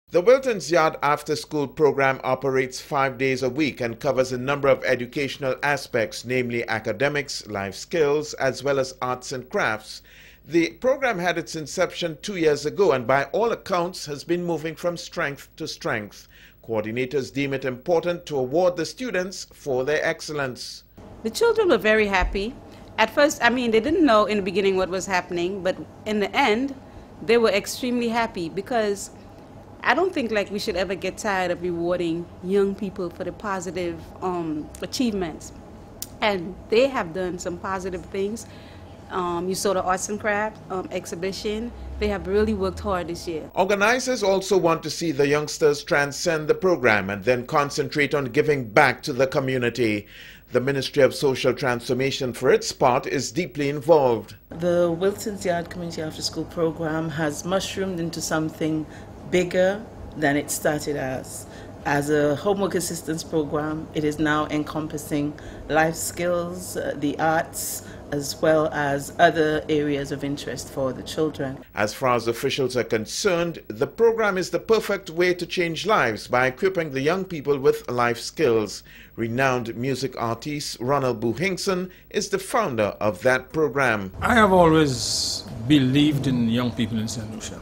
The Wilton's Yard After School program operates 5 days a week and covers a number of educational aspects, namely academics, life skills, as well as arts and crafts. The program had its inception 2 years ago and by all accounts has been moving from strength to strength. Coordinators deem it important to award the students for their excellence. The children were very happy. At first, they didn't know in the beginning what was happening, but in the end, they were extremely happy because I don't think we should ever get tired of rewarding young people for the positive achievements. And they have done some positive things. You saw the arts and craft exhibition. They have really worked hard this year. Organizers also want to see the youngsters transcend the program and then concentrate on giving back to the community. The Ministry of Social Transformation, for its part, is deeply involved. The Wilton's Yard Community After School program has mushroomed into something bigger than it started as. As a homework assistance program, it is now encompassing life skills, the arts, as well as other areas of interest for the children. As far as officials are concerned, the program is the perfect way to change lives by equipping the young people with life skills. Renowned music artist Ronald Hinkson is the founder of that program. I have always believed in young people in St. Lucia.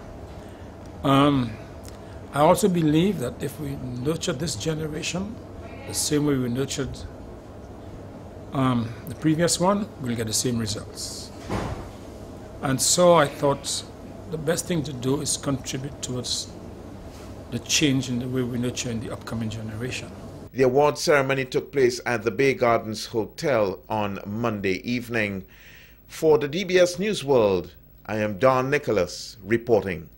I also believe that if we nurture this generation the same way we nurtured the previous one, we'll get the same results. And so I thought the best thing to do is contribute towards the change in the way we nurture in the upcoming generation. The award ceremony took place at the Bay Gardens Hotel on Monday evening. For the DBS News World, I am Don Nicholas reporting.